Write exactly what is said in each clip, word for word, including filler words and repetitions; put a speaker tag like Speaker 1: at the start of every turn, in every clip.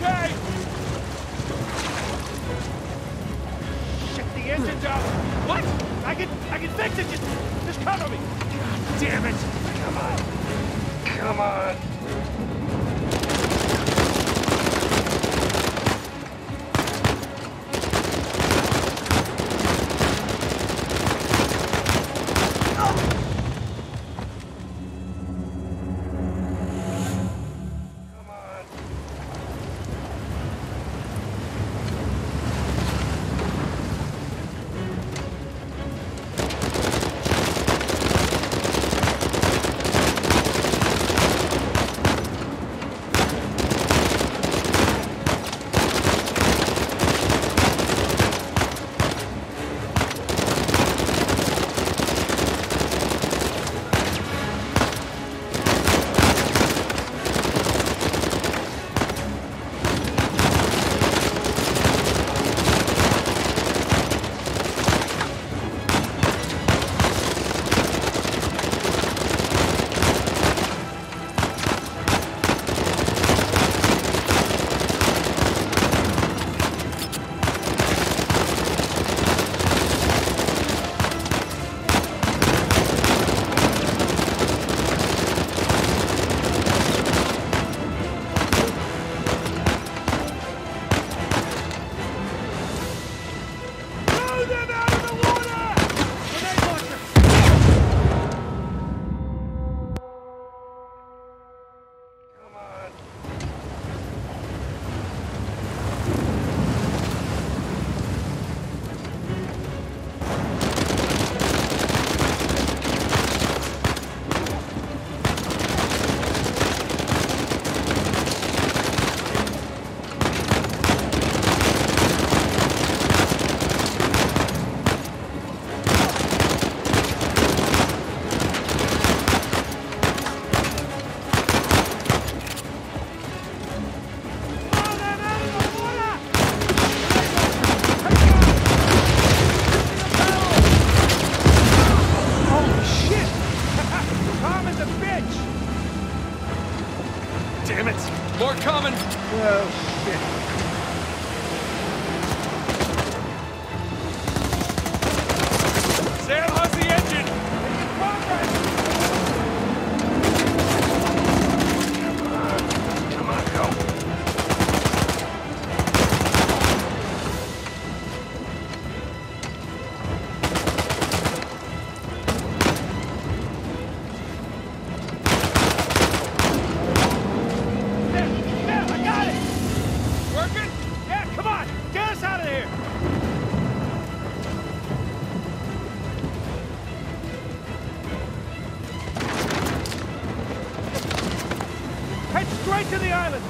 Speaker 1: okay? Shit, the engine's out. What? I can, I can fix it. Just, just cover me. God damn it. Come on. Come on.
Speaker 2: Damn it! More coming!
Speaker 1: Oh, shit.
Speaker 2: Sam, how's the engine?
Speaker 1: Come on. Come on, go. Straight to the island!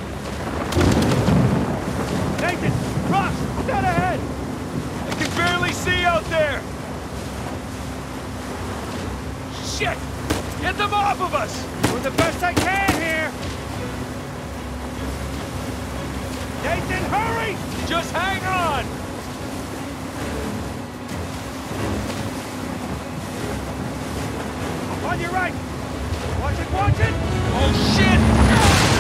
Speaker 1: Nathan! Ross! Dead ahead!
Speaker 2: I can barely see out there! Shit! Get them off of us!
Speaker 1: Doing the best I can here! Nathan, hurry!
Speaker 2: Just hang on!
Speaker 1: On your right! Watch it, watch it!
Speaker 2: Oh shit!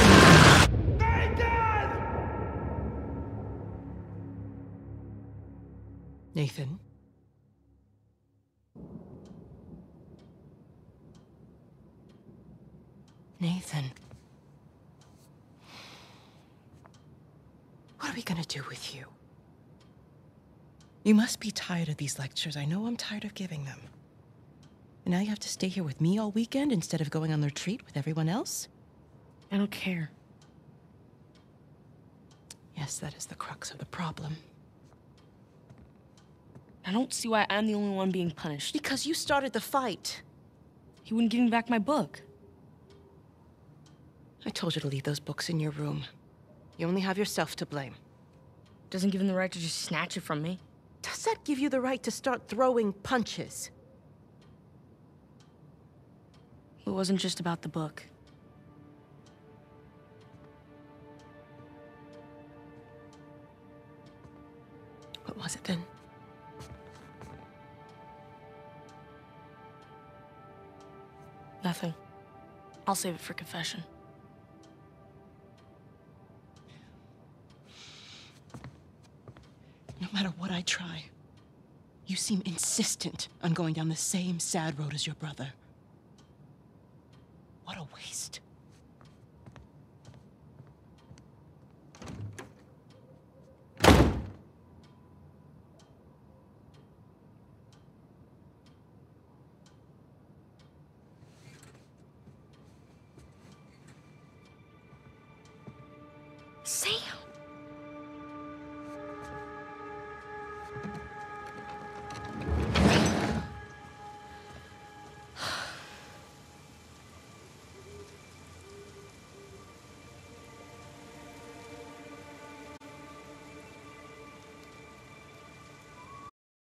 Speaker 3: Nathan? Nathan? What are we gonna do with you? You must be tired of these lectures. I know I'm tired of giving them. And now you have to stay here with me all weekend instead of going on the retreat with everyone else?
Speaker 4: I don't care.
Speaker 3: Yes, that is the crux of the problem.
Speaker 4: I don't see why I'm the only one being punished.
Speaker 3: Because you started the fight.
Speaker 4: He wouldn't give me back my book.
Speaker 3: I told you to leave those books in your room. You only have yourself to blame.
Speaker 4: Doesn't give him the right to just snatch it from me.
Speaker 3: Does that give you the right to start throwing punches?
Speaker 4: It wasn't just about the book.
Speaker 3: What was it then?
Speaker 4: Nothing. I'll save it for confession.
Speaker 3: matter what I try, you seem insistent on going down the same sad road as your brother. What a waste.
Speaker 4: Sam!